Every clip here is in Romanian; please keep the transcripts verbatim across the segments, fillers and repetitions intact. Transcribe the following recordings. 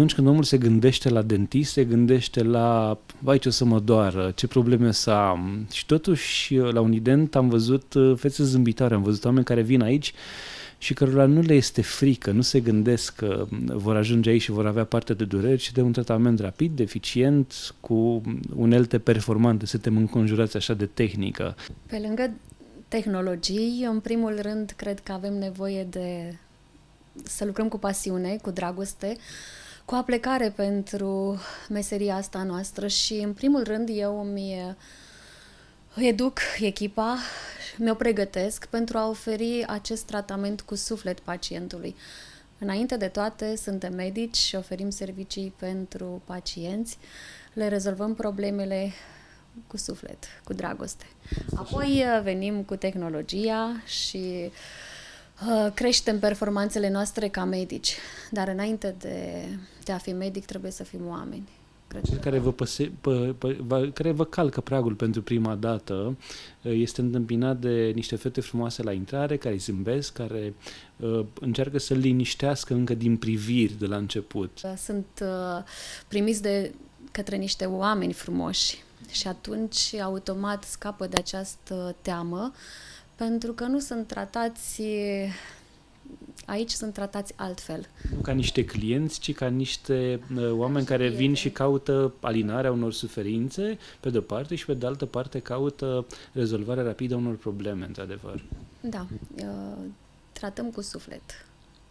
atunci când omul se gândește la dentist, se gândește la, vai, ce o să mă doară, ce probleme o să am. Și totuși, la Unident am văzut fețe zâmbitoare, am văzut oameni care vin aici și cărora nu le este frică, nu se gândesc că vor ajunge aici și vor avea parte de dureri, ci de un tratament rapid, eficient, cu unelte performante. Suntem înconjurați așa de tehnică. Pe lângă tehnologii, în primul rând, cred că avem nevoie de să lucrăm cu pasiune, cu dragoste, cu aplecare pentru meseria asta noastră și, în primul rând, eu îmi educ echipa, mi-o pregătesc pentru a oferi acest tratament cu suflet pacientului. Înainte de toate, suntem medici și oferim servicii pentru pacienți, le rezolvăm problemele cu suflet, cu dragoste. Apoi venim cu tehnologia și uh, creștem performanțele noastre ca medici. Dar înainte de, de a fi medic, trebuie să fim oameni. Cel care vă, păse, pă, pă, care vă calcă pragul pentru prima dată este întâmpinat de niște fete frumoase la intrare, care îi zâmbesc, care uh, încearcă să-l liniștească încă din priviri de la început. Sunt uh, primiți de către niște oameni frumoși și atunci automat scapă de această teamă, pentru că nu sunt tratați... Aici sunt tratați altfel. Nu ca niște clienți, ci ca niște uh, oameni care vin și caută alinarea unor suferințe, pe de-o parte, și pe de altă parte caută rezolvarea rapidă a unor probleme, într-adevăr. Da, uh, tratăm cu suflet.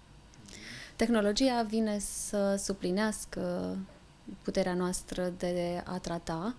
Tehnologia vine să suplinească puterea noastră de a trata,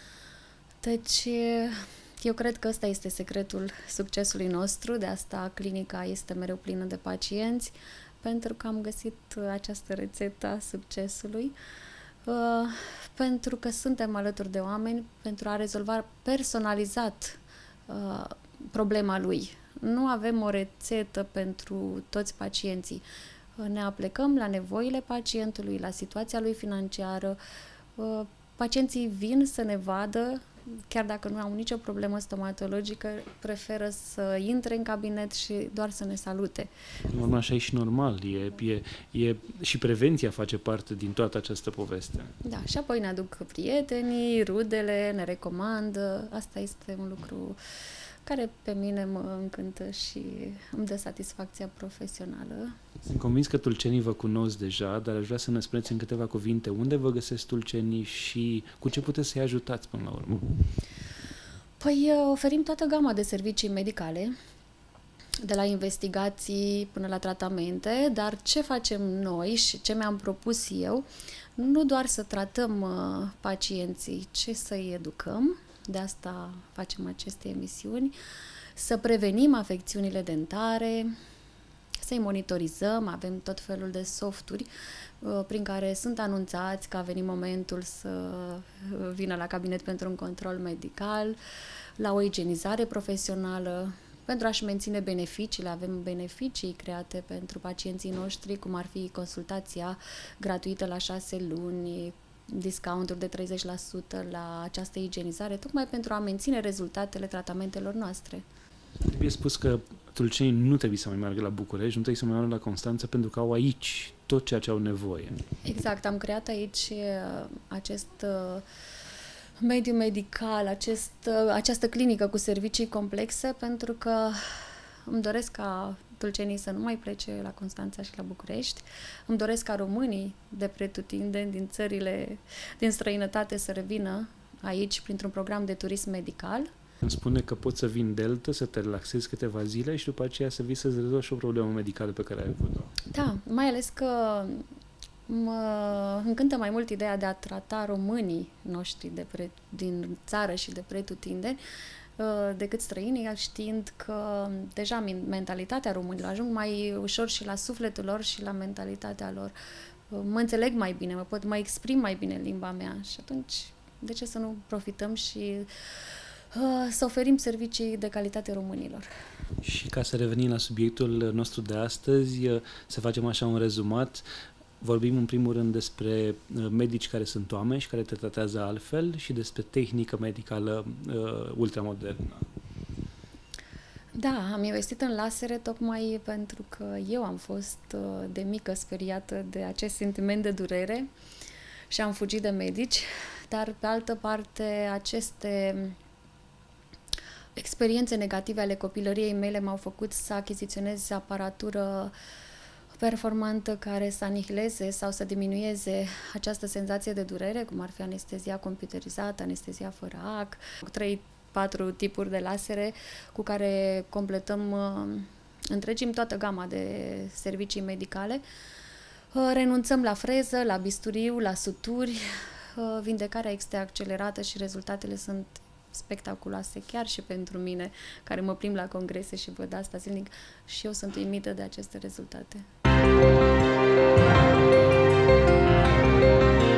deci eu cred că ăsta este secretul succesului nostru, de asta clinica este mereu plină de pacienți, pentru că am găsit această rețetă a succesului, uh, pentru că suntem alături de oameni pentru a rezolva personalizat uh, problema lui. Nu avem o rețetă pentru toți pacienții. Ne aplecăm la nevoile pacientului, la situația lui financiară. Uh, pacienții vin să ne vadă, chiar dacă nu au nicio problemă stomatologică, preferă să intre în cabinet și doar să ne salute. Normal, așa e și normal. E, e, e, și prevenția face parte din toată această poveste. Da, și apoi ne aduc prietenii, rudele, ne recomandă. Asta este un lucru care pe mine mă încântă și îmi dă satisfacția profesională. Sunt convins că tulcenii vă cunosc deja, dar aș vrea să ne spuneți în câteva cuvinte unde vă găsesc tulcenii și cu ce puteți să-i ajutați până la urmă. Păi oferim toată gama de servicii medicale, de la investigații până la tratamente, dar ce facem noi și ce mi-am propus eu, nu doar să tratăm uh, pacienții, ci să-i educăm. De asta facem aceste emisiuni, să prevenim afecțiunile dentare, să-i monitorizăm, avem tot felul de softuri uh, prin care sunt anunțați că a venit momentul să vină la cabinet pentru un control medical, la o igienizare profesională, pentru a-și menține beneficiile. Avem beneficii create pentru pacienții noștri, cum ar fi consultația gratuită la șase luni, discounturi de treizeci la sută la această igienizare, tocmai pentru a menține rezultatele tratamentelor noastre. Trebuie spus că tulcenii nu trebuie să mai meargă la București, nu trebuie să mai meargă la Constanța, pentru că au aici tot ceea ce au nevoie. Exact, am creat aici acest mediu medical, acest, această clinică cu servicii complexe, pentru că îmi doresc ca tulcenii să nu mai plece la Constanța și la București. Îmi doresc ca românii de pretutindeni din țările din străinătate să revină aici printr-un program de turism medical. Îmi spune că poți să vii în Delta, să te relaxezi câteva zile și după aceea să vii să-ți rezolvi și o problemă medicală pe care ai avut-o. Da, mai ales că mă încântă mai mult ideea de a trata românii noștri de pre, din țară și de pretutindeni decât străinii, știind că deja mentalitatea românilor ajung mai ușor și la sufletul lor și la mentalitatea lor. Mă înțeleg mai bine, mă pot mai exprim mai bine în limba mea și atunci de ce să nu profităm și uh, să oferim servicii de calitate românilor. Și ca să revenim la subiectul nostru de astăzi, să facem așa un rezumat. Vorbim în primul rând despre medici care sunt oameni și care te tratează altfel și despre tehnică medicală uh, ultramodernă. Da, am investit în lasere tocmai pentru că eu am fost de mică speriată de acest sentiment de durere și am fugit de medici, dar pe altă parte aceste experiențe negative ale copilăriei mele m-au făcut să achiziționez aparatură performantă care să anihileze sau să diminueze această senzație de durere, cum ar fi anestezia computerizată, anestezia fără ac, trei patru tipuri de lasere cu care completăm, întregim toată gama de servicii medicale. Renunțăm la freză, la bisturiu, la suturi, vindecarea este accelerată și rezultatele sunt spectaculoase, chiar și pentru mine, care mă plimb la congrese și văd asta zilnic, și eu sunt uimită de aceste rezultate.